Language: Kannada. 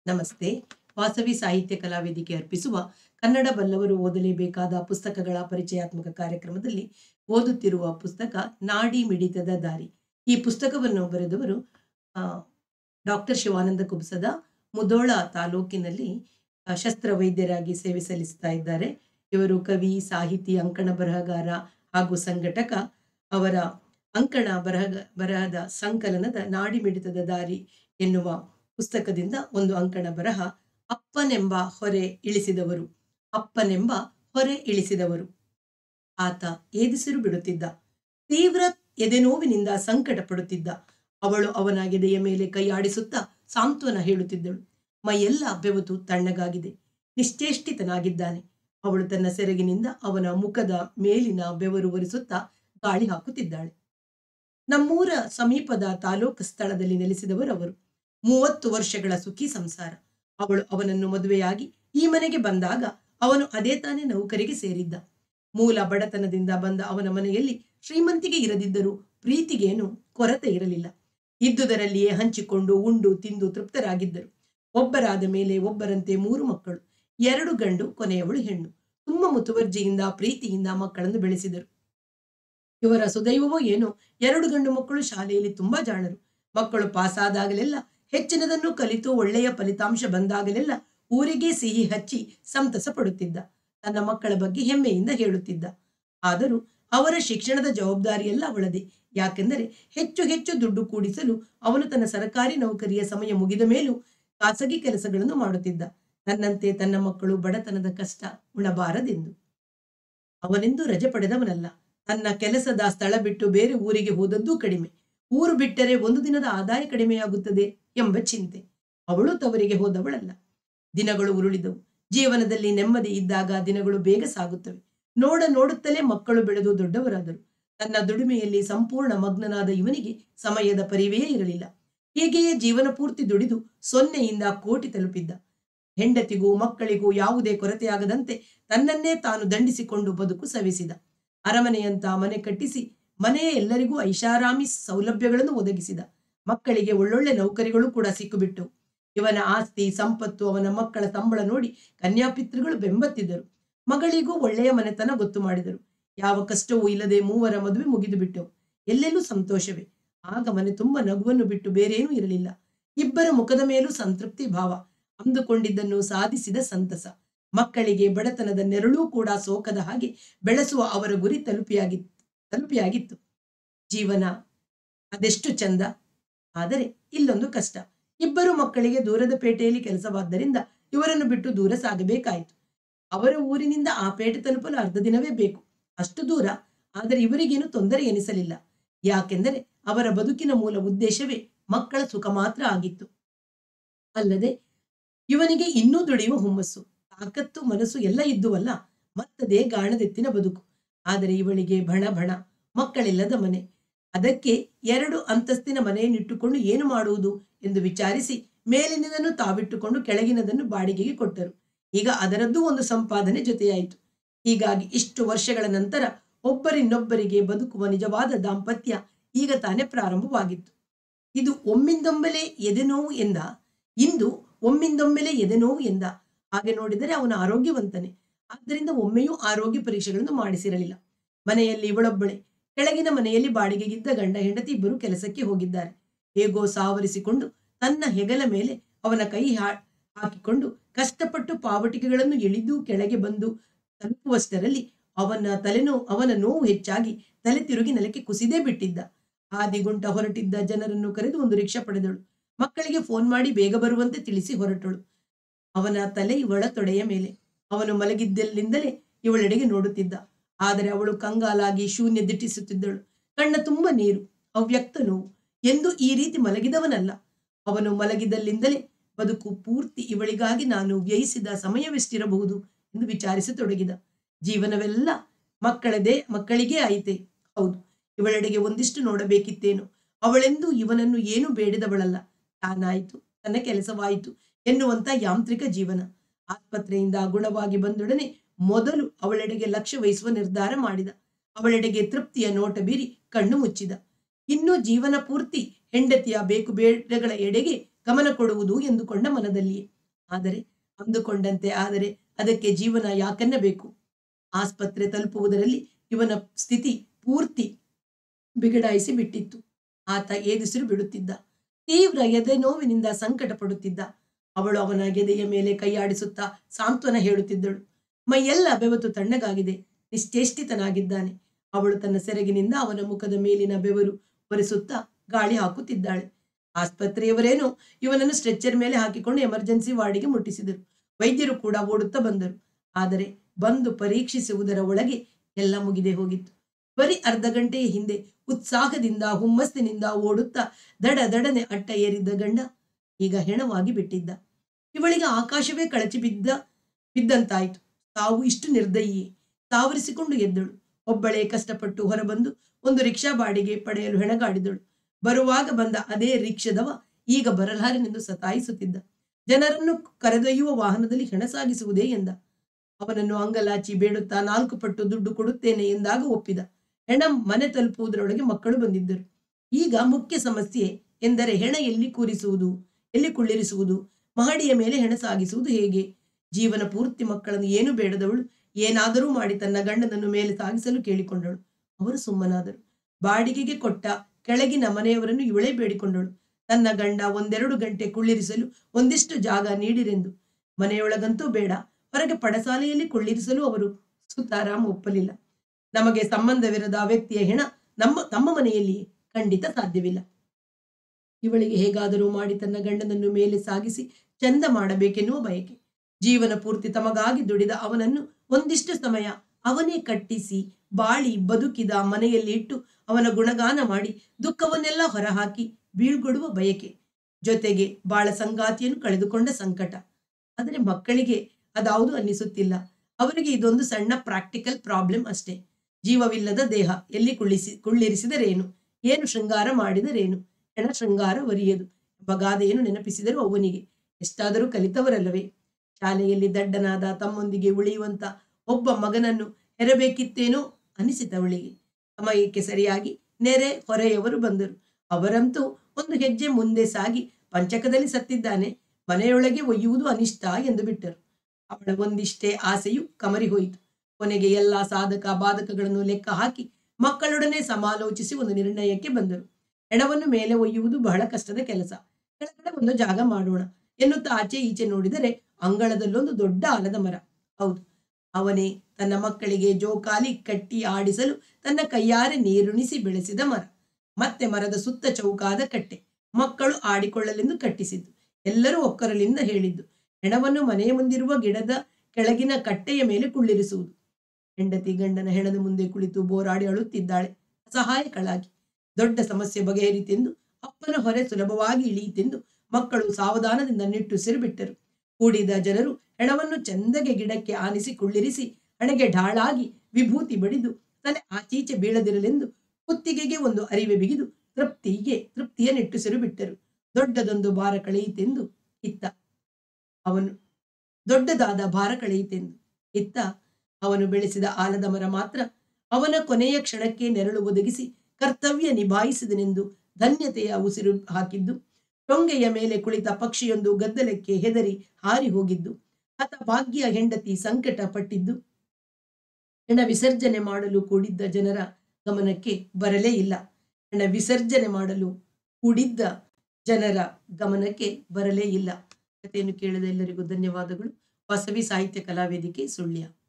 ನಮಸ್ತೆ. ವಾಸವಿ ಸಾಹಿತ್ಯ ಕಲಾವೇದಿಕೆ ಅರ್ಪಿಸುವ ಕನ್ನಡ ಬಲ್ಲವರು ಓದಲೇಬೇಕಾದ ಪುಸ್ತಕಗಳ ಪರಿಚಯಾತ್ಮಕ ಕಾರ್ಯಕ್ರಮದಲ್ಲಿ ಓದುತ್ತಿರುವ ಪುಸ್ತಕ ನಾಡಿ ಮಿಡಿತದ ದಾರಿ. ಈ ಪುಸ್ತಕವನ್ನು ಬರೆದವರು ಡಾಕ್ಟರ್ ಶಿವಾನಂದ ಕುಬ್ಸದ, ಮುಧೋಳ ತಾಲೂಕಿನಲ್ಲಿ ಶಸ್ತ್ರವೈದ್ಯರಾಗಿ ಸೇವೆ ಸಲ್ಲಿಸ್ತಾ ಇದ್ದಾರೆ. ಇವರು ಕವಿ, ಸಾಹಿತಿ, ಅಂಕಣ ಬರಹಗಾರ ಹಾಗೂ ಸಂಘಟಕ. ಅವರ ಅಂಕಣ ಬರಹದ ಸಂಕಲನದ ನಾಡಿ ಮಿಡಿತದ ದಾರಿ ಎನ್ನುವ ಪುಸ್ತಕದಿಂದ ಒಂದು ಅಂಕಣ ಬರಹ. ಅಪ್ಪನೆಂಬ ಹೊರೆ ಇಳಿಸಿದವರು. ಅಪ್ಪನೆಂಬ ಹೊರೆ ಇಳಿಸಿದವರು. ಆತ ಏದಿಸಿರು ಬಿಡುತ್ತಿದ್ದ. ತೀವ್ರ ಎದೆನೋವಿನಿಂದ ಸಂಕಟ ಪಡುತ್ತಿದ್ದ. ಅವಳು ಅವನ ಎದೆಯ ಮೇಲೆ ಕೈಯಾಡಿಸುತ್ತಾ ಸಾಂತ್ವನ ಹೇಳುತ್ತಿದ್ದಳು. ಮೈಯೆಲ್ಲ ಬೆವತು ತಣ್ಣಗಾಗಿದೆ. ನಿಶ್ಚೇಷ್ಟಿತನಾಗಿದ್ದಾನೆ. ಅವಳು ತನ್ನ ಸೆರಗಿನಿಂದ ಅವನ ಮುಖದ ಮೇಲಿನ ಬೆವರು ಒರೆಸುತ್ತಾ ಗಾಳಿ ಹಾಕುತ್ತಿದ್ದಾಳೆ. ನಮ್ಮೂರ ಸಮೀಪದ ತಾಲೂಕು ಸ್ಥಳದಲ್ಲಿ ನೆಲೆಸಿದವರವರು. 30 ವರ್ಷಗಳ ಸುಖಿ ಸಂಸಾರ. ಅವಳು ಅವನನ್ನು ಮದುವೆಯಾಗಿ ಈ ಮನೆಗೆ ಬಂದಾಗ ಅವನು ಅದೇ ತಾನೇ ನೌಕರಿಗೆ ಸೇರಿದ್ದ. ಮೂಲ ಬಡತನದಿಂದ ಬಂದ ಅವನ ಮನೆಯಲ್ಲಿ ಶ್ರೀಮಂತಿಗೆ ಇರದಿದ್ದರೂ ಪ್ರೀತಿಗೇನು ಕೊರತೆ ಇರಲಿಲ್ಲ. ಇದ್ದುದರಲ್ಲಿಯೇ ಹಂಚಿಕೊಂಡು ಉಂಡು ತಿಂದು ತೃಪ್ತರಾಗಿದ್ದರು. ಒಬ್ಬರಾದ ಮೇಲೆ ಒಬ್ಬರಂತೆ 3 ಮಕ್ಕಳು. 2 ಗಂಡು, ಕೊನೆಯವಳು ಹೆಣ್ಣು. ತುಂಬಾ ಮುತುವರ್ಜಿಯಿಂದ ಪ್ರೀತಿಯಿಂದ ಮಕ್ಕಳನ್ನು ಬೆಳೆಸಿದರು. ಇವರ ಸುದೈವವೋ ಏನೋ 2 ಗಂಡು ಮಕ್ಕಳು ಶಾಲೆಯಲ್ಲಿ ತುಂಬಾ ಜಾಣರು. ಮಕ್ಕಳು ಪಾಸಾದಾಗಲೆಲ್ಲ, ಹೆಚ್ಚಿನದನ್ನು ಕಲಿತು ಒಳ್ಳೆಯ ಫಲಿತಾಂಶ ಬಂದಾಗಲೆಲ್ಲ ಊರಿಗೆ ಸಿಹಿ ಹಚ್ಚಿ ಸಂತಸ ಪಡುತ್ತಿದ್ದ. ತನ್ನ ಮಕ್ಕಳ ಬಗ್ಗೆ ಹೆಮ್ಮೆಯಿಂದ ಹೇಳುತ್ತಿದ್ದ. ಆದರೂ ಅವರ ಶಿಕ್ಷಣದ ಜವಾಬ್ದಾರಿಯೆಲ್ಲ ಅವಳದೇ. ಯಾಕೆಂದರೆ ಹೆಚ್ಚು ಹೆಚ್ಚು ದುಡ್ಡು ಕೂಡಿಸಲು ಅವನು ತನ್ನ ಸರಕಾರಿ ನೌಕರಿಯ ಸಮಯ ಮುಗಿದ ಮೇಲೂ ಖಾಸಗಿ ಕೆಲಸಗಳನ್ನು ಮಾಡುತ್ತಿದ್ದ. ತನ್ನಂತೆ ತನ್ನ ಮಕ್ಕಳು ಬಡತನದ ಕಷ್ಟ ಉಣಬಾರದೆಂದು. ಅವನೆಂದೂ ರಜೆ ಪಡೆದವನಲ್ಲ. ತನ್ನ ಕೆಲಸದ ಸ್ಥಳ ಬಿಟ್ಟು ಬೇರೆ ಊರಿಗೆ ಹೋದದ್ದೂ ಕಡಿಮೆ. ಊರು ಬಿಟ್ಟರೆ 1 ದಿನದ ಆದಾಯ ಕಡಿಮೆಯಾಗುತ್ತದೆ ಎಂಬ ಚಿಂತೆ. ಅವಳು ತವರಿಗೆ ಹೋದವಳಲ್ಲ. ದಿನಗಳು ಉರುಳಿದವು. ಜೀವನದಲ್ಲಿ ನೆಮ್ಮದಿ ಇದ್ದಾಗ ದಿನಗಳು ಬೇಗ ಸಾಗುತ್ತವೆ. ನೋಡುತ್ತಲೇ ಮಕ್ಕಳು ಬೆಳೆದು ದೊಡ್ಡವರಾದರು. ತನ್ನ ದುಡಿಮೆಯಲ್ಲಿ ಸಂಪೂರ್ಣ ಮಗ್ನನಾದ ಇವನಿಗೆ ಸಮಯದ ಪರಿವೇ ಇರಲಿಲ್ಲ. ಹೀಗೆಯೇ ಜೀವನ ಪೂರ್ತಿ ದುಡಿದು 0ಯಿಂದ ಕೋಟಿ ತಲುಪಿದ್ದ. ಹೆಂಡತಿಗೂ ಮಕ್ಕಳಿಗೂ ಯಾವುದೇ ಕೊರತೆಯಾಗದಂತೆ ತನ್ನನ್ನೇ ತಾನು ದಂಡಿಸಿಕೊಂಡು ಬದುಕು ಸವಿಸಿದ. ಅರಮನೆಯಂತ ಮನೆ ಕಟ್ಟಿಸಿ ಮನೆಯ ಎಲ್ಲರಿಗೂ ಐಷಾರಾಮಿ ಸೌಲಭ್ಯಗಳನ್ನು ಒದಗಿಸಿದ. ಮಕ್ಕಳಿಗೆ ಒಳ್ಳೊಳ್ಳೆ ನೌಕರಿಗಳು ಕೂಡ ಸಿಕ್ಕುಬಿಟ್ಟು. ಇವನ ಆಸ್ತಿ ಸಂಪತ್ತು, ಅವನ ಮಕ್ಕಳ ಸಂಬಳ ನೋಡಿ ಕನ್ಯಾಪಿತೃಗಳು ಬೆಂಬತ್ತಿದ್ದರು. ಮಗಳಿಗೂ ಒಳ್ಳೆಯ ಮನೆತನ ಗೊತ್ತು ಮಾಡಿದರು. ಯಾವ ಕಷ್ಟವೂ ಇಲ್ಲದೆ 3 ಮದುವೆ ಮುಗಿದು ಬಿಟ್ಟವು. ಎಲ್ಲೆಲ್ಲೂ ಸಂತೋಷವೇ. ಆಗ ಮನೆ ತುಂಬ ನಗುವನ್ನು ಬಿಟ್ಟು ಬೇರೇನೂ ಇರಲಿಲ್ಲ. ಇಬ್ಬರ ಮುಖದ ಮೇಲೂ ಸಂತೃಪ್ತಿ ಭಾವ. ಅಂದುಕೊಂಡಿದ್ದನ್ನು ಸಾಧಿಸಿದ ಸಂತಸ. ಮಕ್ಕಳಿಗೆ ಬಡತನದ ನೆರಳೂ ಕೂಡ ಸೋಕದ ಹಾಗೆ ಬೆಳೆಸುವ ಅವರ ಗುರಿ ತಲುಪಿಯಾಗಿತ್ತು. ಜೀವನ ಅದೆಷ್ಟು ಚಂದ. ಆದರೆ ಇಲ್ಲೊಂದು ಕಷ್ಟ. ಇಬ್ಬರು ಮಕ್ಕಳಿಗೆ ದೂರದ ಪೇಟೆಯಲ್ಲಿ ಕೆಲಸವಾದ್ದರಿಂದ ಇವರನ್ನು ಬಿಟ್ಟು ದೂರ ಸಾಗಬೇಕಾಯಿತು. ಅವರ ಊರಿನಿಂದ ಆ ಪೇಟೆ ತಲುಪಲು ಅರ್ಧ ದಿನವೇ ಬೇಕು. ಅಷ್ಟು ದೂರ. ಆದರೆ ಇವರಿಗೇನು ತೊಂದರೆ ಎನಿಸಲಿಲ್ಲ. ಯಾಕೆಂದರೆ ಅವರ ಬದುಕಿನ ಮೂಲ ಉದ್ದೇಶವೇ ಮಕ್ಕಳ ಸುಖ ಮಾತ್ರ ಆಗಿತ್ತು. ಅಲ್ಲದೆ ಇವನಿಗೆ ಇನ್ನೂ ದುಡಿಯುವ ಹುಮ್ಮಸ್ಸು, ತಾಕತ್ತು, ಮನಸ್ಸು ಎಲ್ಲ ಇದ್ದುವಲ್ಲ. ಮತ್ತದೇ ಗಾಣದೆತ್ತಿನ ಬದುಕು. ಆದರೆ ಇವಳಿಗೆ ಭಣ ಮಕ್ಕಳಿಲ್ಲದ ಮನೆ. ಅದಕ್ಕೆ 2 ಅಂತಸ್ತಿನ ಮನೆಯನ್ನಿಟ್ಟುಕೊಂಡು ಏನು ಮಾಡುವುದು ಎಂದು ವಿಚಾರಿಸಿ ಮೇಲಿನದನ್ನು ತಾವಿಟ್ಟುಕೊಂಡು ಕೆಳಗಿನದನ್ನು ಬಾಡಿಗೆಗೆ ಕೊಟ್ಟರು. ಈಗ ಅದರದ್ದೂ ಒಂದು ಸಂಪಾದನೆ ಜೊತೆಯಾಯಿತು. ಹೀಗಾಗಿ ಇಷ್ಟು ವರ್ಷಗಳ ನಂತರ ಒಬ್ಬರಿನ್ನೊಬ್ಬರಿಗೆ ಬದುಕುವ ನಿಜವಾದ ದಾಂಪತ್ಯ ಈಗ ತಾನೇ ಪ್ರಾರಂಭವಾಗಿತ್ತು. ಇದು ಒಮ್ಮಿಂದೊಮ್ಮೆಲೆ ಎದೆನೋವು ಎಂದ. ಇಂದು ಒಮ್ಮಿಂದೊಮ್ಮೆಲೆ ಎದೆನೋವು ಎಂದ. ಹಾಗೆ ನೋಡಿದರೆ ಅವನ ಆರೋಗ್ಯವಂತನೇ. ಆದ್ದರಿಂದ ಒಮ್ಮೆಯೂ ಆರೋಗ್ಯ ಪರೀಕ್ಷೆಗಳನ್ನು ಮಾಡಿಸಿರಲಿಲ್ಲ. ಮನೆಯಲ್ಲಿ ಇವಳೊಬ್ಬಳೆ. ಕೆಳಗಿನ ಮನೆಯಲ್ಲಿ ಬಾಡಿಗೆಗಿದ್ದ ಗಂಡ ಹೆಂಡತಿ ಇಬ್ಬರು ಕೆಲಸಕ್ಕೆ ಹೋಗಿದ್ದಾರೆ. ಹೇಗೋ ಸಾವರಿಸಿಕೊಂಡು ತನ್ನ ಹೆಗಲ ಮೇಲೆ ಅವನ ಕೈ ಹಾಕಿಕೊಂಡು ಕಷ್ಟಪಟ್ಟು ಪಾವಟಿಕೆಗಳನ್ನು ಎಳೆದು ಕೆಳಗೆ ಬಂದು ತಲುಪುವಷ್ಟರಲ್ಲಿ ಅವನ ನೋವು ಹೆಚ್ಚಾಗಿ ತಲೆ ತಿರುಗಿ ನೆಲಕ್ಕೆ ಕುಸಿದೇ ಬಿಟ್ಟಿದ್ದ. ಹಾದಿಗುಂಟ ಹೊರಟಿದ್ದ ಜನರನ್ನು ಕರೆದು ಒಂದು ರಿಕ್ಷಾ ಪಡೆದಳು. ಮಕ್ಕಳಿಗೆ ಫೋನ್ ಮಾಡಿ ಬೇಗ ಬರುವಂತೆ ತಿಳಿಸಿ ಹೊರಟಳು. ಅವನ ತಲೆ ಇವಳ ತೊಡೆಯ ಮೇಲೆ. ಅವನು ಮಲಗಿದ್ದಲ್ಲಿಂದಲೇ ಇವಳೆಡೆಗೆ ನೋಡುತ್ತಿದ್ದ. ಆದರೆ ಅವಳು ಕಂಗಾಲಾಗಿ ಶೂನ್ಯ ದಿಟ್ಟಿಸುತ್ತಿದ್ದಳು. ಕಣ್ಣ ತುಂಬ ನೀರು, ಅವ್ಯಕ್ತ ನೋವು. ಎಂದು ಈ ರೀತಿ ಮಲಗಿದವನಲ್ಲ. ಅವನು ಮಲಗಿದಲ್ಲಿಂದಲೇ ಬದುಕು ಪೂರ್ತಿ ಇವಳಿಗಾಗಿ ನಾನು ವ್ಯಯಿಸಿದ ಸಮಯವೆಷ್ಟಿರಬಹುದು ಎಂದು ವಿಚಾರಿಸತೊಡಗಿದ. ಜೀವನವೆಲ್ಲ ಮಕ್ಕಳಿಗೇ ಆಯಿತೆ. ಹೌದು, ಇವಳೆಡೆಗೆ ಒಂದಿಷ್ಟು ನೋಡಬೇಕಿತ್ತೇನು. ಅವಳೆಂದು ಇವನನ್ನು ಏನು ಬೇಡಿದವಳಲ್ಲ. ತಾನಾಯಿತು, ತನ್ನ ಕೆಲಸವಾಯಿತು ಎನ್ನುವಂತ ಯಾಂತ್ರಿಕ ಜೀವನ. ಆಸ್ಪತ್ರೆಯಿಂದ ಗುಣವಾಗಿ ಬಂದೊಡನೆ ಮೊದಲು ಅವಳೆಡೆಗೆ ಲಕ್ಷ್ಯ ವಹಿಸುವ ನಿರ್ಧಾರ ಮಾಡಿದ. ಅವಳೆಡೆಗೆ ತೃಪ್ತಿಯ ನೋಟ ಬೀರಿ ಕಣ್ಣು ಮುಚ್ಚಿದ. ಇನ್ನು ಜೀವನ ಪೂರ್ತಿ ಹೆಂಡತಿಯ ಬೇಕು ಬೇಡಗಳ ಎಡೆಗೆ ಗಮನ ಕೊಡುವುದು ಎಂದುಕೊಂಡ ಮನದಲ್ಲಿಯೇ ಆದರೆ ಅಂದುಕೊಂಡಂತೆ ಆದರೆ ಅದಕ್ಕೆ ಜೀವನ ಯಾಕೆನ್ನಬೇಕು. ಆಸ್ಪತ್ರೆ ತಲುಪುವುದರಲ್ಲಿ ಇವನ ಸ್ಥಿತಿ ಪೂರ್ತಿ ಬಿಗಡಾಯಿಸಿ ಬಿಟ್ಟಿತ್ತು. ಆತ ಏದಿಸಿರು ಬಿಡುತ್ತಿದ್ದ. ತೀವ್ರ ಎದೆ ನೋವಿನಿಂದ ಸಂಕಟ ಪಡುತ್ತಿದ್ದ. ಅವಳು ಅವನ ಎದೆಯ ಮೇಲೆ ಕೈಯಾಡಿಸುತ್ತಾ ಸಾಂತ್ವನ ಹೇಳುತ್ತಿದ್ದಳು. ಮೈಯೆಲ್ಲ ಬೆವತು ತಣ್ಣಗಾಗಿದೆ, ನಿಶ್ಚೇಷ್ಟಿತನಾಗಿದ್ದಾನೆ. ಅವಳು ತನ್ನ ಸೆರಗಿನಿಂದ ಅವನ ಮುಖದ ಮೇಲಿನ ಬೆವರು ಒರೆಸುತ್ತಾ ಗಾಳಿ ಹಾಕುತ್ತಿದ್ದಾಳೆ. ಆಸ್ಪತ್ರೆಯವರೇನೋ ಇವನನ್ನು ಸ್ಟ್ರೆಚ್ಚರ್ ಮೇಲೆ ಹಾಕಿಕೊಂಡು ಎಮರ್ಜೆನ್ಸಿ ವಾರ್ಡಿಗೆ ಮುಟ್ಟಿಸಿದರು. ವೈದ್ಯರು ಕೂಡ ಓಡುತ್ತಾ ಬಂದರು. ಆದರೆ ಬಂದು ಪರೀಕ್ಷಿಸುವುದರ ಒಳಗೆ ಎಲ್ಲ ಮುಗಿದೇ ಹೋಗಿತ್ತು. ಬರೀ ಅರ್ಧ ಗಂಟೆಯ ಹಿಂದೆ ಉತ್ಸಾಹದಿಂದ ಹುಮ್ಮಸ್ಸಿನಿಂದ ಓಡುತ್ತಾ ದಡ ದಡನೆ ಅಟ್ಟ ಏರಿದ್ದ ಗಂಡ ಈಗ ಹೆಣವಾಗಿ ಬಿಟ್ಟಿದ್ದ. ಇವಳಿಗೆ ಆಕಾಶವೇ ಕಳಚಿ ಬಿದ್ದಂತಾಯಿತು. ತಾವು ಇಷ್ಟು ನಿರ್ದಯಿಯೇ. ತಾವರಿಸಿಕೊಂಡು ಎದ್ದಳು. ಒಬ್ಬಳೇ ಕಷ್ಟಪಟ್ಟು ಹೊರಬಂದು ಒಂದು ರಿಕ್ಷಾ ಬಾಡಿಗೆ ಪಡೆಯಲು ಹೆಣಗಾಡಿದಳು. ಬರುವಾಗ ಬಂದ ಅದೇ ರಿಕ್ಷಾದವ ಈಗ ಬರಲಾರೆನೆಂದು ಸತಾಯಿಸುತ್ತಿದ್ದ. ಜನರನ್ನು ಕರೆದೊಯ್ಯುವ ವಾಹನದಲ್ಲಿ ಹೆಣ ಸಾಗಿಸುವುದೇ ಎಂದ. ಅವನನ್ನು ಅಂಗಲಾಚಿ ಬೇಡುತ್ತಾ 4 ಪಟ್ಟು ದುಡ್ಡು ಕೊಡುತ್ತೇನೆ ಎಂದಾಗ ಒಪ್ಪಿದ. ಹೆಣ ಮನೆ ತಲುಪುವುದರೊಳಗೆ ಮಕ್ಕಳು ಬಂದಿದ್ದರು. ಈಗ ಮುಖ್ಯ ಸಮಸ್ಯೆ ಎಂದರೆ ಹೆಣ ಎಲ್ಲಿ ಕೂರಿಸುವುದು, ಎಲ್ಲಿ ಕುಳ್ಳಿರಿಸುವುದು, ಮಹಡಿಯ ಮೇಲೆ ಹೆಣ ಸಾಗಿಸುವುದು ಹೇಗೆ. ಜೀವನ ಪೂರ್ತಿ ಮಕ್ಕಳನ್ನು ಏನು ಬೇಡದವಳು ಏನಾದರೂ ಮಾಡಿ ತನ್ನ ಗಂಡನನ್ನು ಮೇಲೆ ಸಾಗಿಸಲು ಕೇಳಿಕೊಂಡಳು. ಅವರು ಸುಮ್ಮನಾದರು. ಬಾಡಿಗೆಗೆ ಕೊಟ್ಟ ಕೆಳಗಿನ ಮನೆಯವರನ್ನು ಇವಳೇ ಬೇಡಿಕೊಂಡಳು. ತನ್ನ ಗಂಡ 1-2 ಗಂಟೆ ಕುಳ್ಳಿರಿಸಲು ಒಂದಿಷ್ಟು ಜಾಗ ನೀಡಿರೆಂದು. ಮನೆಯೊಳಗಂತೂ ಬೇಡ, ಹೊರಗೆ ಪಡಸಾಲೆಯಲ್ಲಿ ಕುಳ್ಳಿರಿಸಲು ಅವರು ಸುತಾರಾಮ್ ಒಪ್ಪಲಿಲ್ಲ. ನಮಗೆ ಸಂಬಂಧವಿರದ ವ್ಯಕ್ತಿಯ ಹೆಣ ತಮ್ಮ ಮನೆಯಲ್ಲಿ ಖಂಡಿತ ಸಾಧ್ಯವಿಲ್ಲ. ಇವಳಿಗೆ ಹೇಗಾದರೂ ಮಾಡಿ ತನ್ನ ಗಂಡನನ್ನು ಮೇಲೆ ಸಾಗಿಸಿ ಚಂದ ಮಾಡಬೇಕೆನ್ನುವ ಬಯಕೆ. ಜೀವನ ಪೂರ್ತಿ ತಮಗಾಗಿ ದುಡಿದ ಅವನನ್ನು ಒಂದಿಷ್ಟು ಸಮಯ ಅವನೇ ಕಟ್ಟಿಸಿ ಬಾಳಿ ಬದುಕಿದ ಮನೆಯಲ್ಲಿ ಇಟ್ಟು ಅವನ ಗುಣಗಾನ ಮಾಡಿ ದುಃಖವನ್ನೆಲ್ಲ ಹೊರಹಾಕಿ ಬೀಳ್ಗೊಡುವ ಬಯಕೆ. ಜೊತೆಗೆ ಬಾಳ ಸಂಗಾತಿಯನ್ನು ಕಳೆದುಕೊಂಡ ಸಂಕಟ. ಆದರೆ ಮಕ್ಕಳಿಗೆ ಅದಾವುದು ಅನ್ನಿಸುತ್ತಿಲ್ಲ. ಅವರಿಗೆ ಇದೊಂದು ಸಣ್ಣ ಪ್ರಾಕ್ಟಿಕಲ್ ಪ್ರಾಬ್ಲಮ್ ಅಷ್ಟೇ. ಜೀವವಿಲ್ಲದ ದೇಹ ಎಲ್ಲಿ ಕುಳ್ಳಿರಿಸಿದರೇನು, ಏನು ಶೃಂಗಾರ ಮಾಡಿದರೇನು, ಹೆಣ ಶೃಂಗಾರ ವರಿಯದು ಎಂಬ ಗಾದೆಯನ್ನು ನೆನಪಿಸಿದರು ಅವನಿಗೆ. ಎಷ್ಟಾದರೂ ಕಲಿತವರಲ್ಲವೇ. ಶಾಲೆಯಲ್ಲಿ ದಡ್ಡನಾದ ತಮ್ಮೊಂದಿಗೆ ಉಳಿಯುವಂತ ಒಬ್ಬ ಮಗನನ್ನು ಹೆರಬೇಕಿತ್ತೇನೋ ಅನಿಸಿತವಳಿಗೆ. ಸಮಯಕ್ಕೆ ಸರಿಯಾಗಿ ನೆರೆ ಹೊರೆಯವರು ಬಂದರು. ಅವರಂತೂ ಒಂದು ಹೆಜ್ಜೆ ಮುಂದೆ ಸಾಗಿ ಪಂಚಕದಲ್ಲಿ ಸತ್ತಿದ್ದಾನೆ, ಮನೆಯೊಳಗೆ ಒಯ್ಯುವುದು ಅನಿಷ್ಟ ಎಂದು ಬಿಟ್ಟರು. ಅವಳ ಒಂದಿಷ್ಟೇ ಆಸೆಯು ಕಮರಿ ಹೋಯಿತು. ಕೊನೆಗೆ ಎಲ್ಲಾ ಸಾಧಕ ಬಾಧಕಗಳನ್ನು ಲೆಕ್ಕ ಹಾಕಿ ಮಕ್ಕಳೊಡನೆ ಸಮಾಲೋಚಿಸಿ ಒಂದು ನಿರ್ಣಯಕ್ಕೆ ಬಂದರು. ಹೆಣವನ್ನು ಮೇಲೆ ಒಯ್ಯುವುದು ಬಹಳ ಕಷ್ಟದ ಕೆಲಸ. ಕೆಳಗಡೆ ಒಂದು ಜಾಗ ಮಾಡೋಣ ಎನ್ನುತ್ತಾ ಆಚೆ ಈಚೆ ನೋಡಿದರೆ ಅಂಗಳದಲ್ಲೊಂದು ದೊಡ್ಡ ಆಲದ ಮರ. ಹೌದು, ಅವನೇ ತನ್ನ ಮಕ್ಕಳಿಗೆ ಜೋಕಾಲಿ ಕಟ್ಟಿ ಆಡಿಸಲು ತನ್ನ ಕೈಯಾರೆ ನೀರುಣಿಸಿ ಬೆಳೆಸಿದ ಮರ. ಮತ್ತೆ ಮರದ ಸುತ್ತ ಚೌಕಾದ ಕಟ್ಟೆ, ಮಕ್ಕಳು ಆಡಿಕೊಳ್ಳಲೆಂದು ಕಟ್ಟಿಸಿದ್ದು. ಎಲ್ಲರೂ ಒಕ್ಕರಲಿಂದ ಹೇಳಿದ್ದು ಹೆಣವನ್ನು ಮನೆಯ ಮುಂದಿರುವ ಗಿಡದ ಕೆಳಗಿನ ಕಟ್ಟೆಯ ಮೇಲೆ ಕುಳ್ಳಿರಿಸುವುದು. ಹೆಂಡತಿ ಗಂಡನ ಹೆಣದ ಮುಂದೆ ಕುಳಿತು ಬೋರಾಡಿ ಅಳುತ್ತಿದ್ದಾಳೆ ಅಸಹಾಯಕಳಾಗಿ. ದೊಡ್ಡ ಸಮಸ್ಯೆ ಬಗೆಹರಿತೆಂದು, ಅಪ್ಪನ ಹೊರೆ ಸುಲಭವಾಗಿ ಇಳಿಯಿತೆಂದು ಮಕ್ಕಳು ಸಾವಧಾನದಿಂದ ನಿಟ್ಟುಸಿರು ಬಿಟ್ಟರು. ಕೂಡಿದ ಜನರು ಹೆಣವನ್ನು ಚಂದಗೆ ಗಿಡಕ್ಕೆ ಆನಿಸಿ ಕುಳ್ಳಿರಿಸಿ ಹಣೆಗೆ ಢಾಳಾಗಿ ವಿಭೂತಿ ಬಡಿದು ತಲೆ ಆಚೀಚೆ ಬೀಳದಿರಲೆಂದು ಕುತ್ತಿಗೆಗೆ ಒಂದು ಅರಿವೆ ಬಿಗಿದು ತೃಪ್ತಿಯ ನಿಟ್ಟುಸಿರು ಬಿಟ್ಟರು. ದೊಡ್ಡದೊಂದು ಭಾರ ಕಳೆಯಿತೆಂದು ದೊಡ್ಡದಾದ ಭಾರ ಕಳೆಯಿತೆಂದು ಇತ್ತ ಅವನು ಬೆಳೆಸಿದ ಆಲದ ಮರ ಮಾತ್ರ ಅವನ ಕೊನೆಯ ಕ್ಷಣಕ್ಕೆ ನೆರಳು ಒದಗಿಸಿ ಕರ್ತವ್ಯ ನಿಭಾಯಿಸಿದನೆಂದು ಧನ್ಯತೆಯ ಉಸಿರು ಹಾಕಿದ್ದು. ಟೊಂಗೆಯ ಮೇಲೆ ಕುಳಿತ ಪಕ್ಷಿಯೊಂದು ಗದ್ದಲಕ್ಕೆ ಹೆದರಿ ಹಾರಿ ಹೋಗಿದ್ದು. ಹತಭಾಗ್ಯ ಹೆಂಡತಿ ಸಂಕಟ ಪಟ್ಟಿದ್ದು ಹೆಣ ವಿಸರ್ಜನೆ ಮಾಡಲು ಕೂಡಿದ್ದ ಜನರ ಗಮನಕ್ಕೆ ಬರಲೇ ಇಲ್ಲ. ಹೆಣ ವಿಸರ್ಜನೆ ಮಾಡಲು ಕೂಡಿದ್ದ ಜನರ ಗಮನಕ್ಕೆ ಬರಲೇ ಇಲ್ಲ. ಕಥೆಯನ್ನು ಕೇಳಿದ ಎಲ್ಲರಿಗೂ ಧನ್ಯವಾದಗಳು. ವಾಸವಿ ಸಾಹಿತ್ಯ ಕಲಾವೇದಿಕೆ, ಸುಳ್ಯ.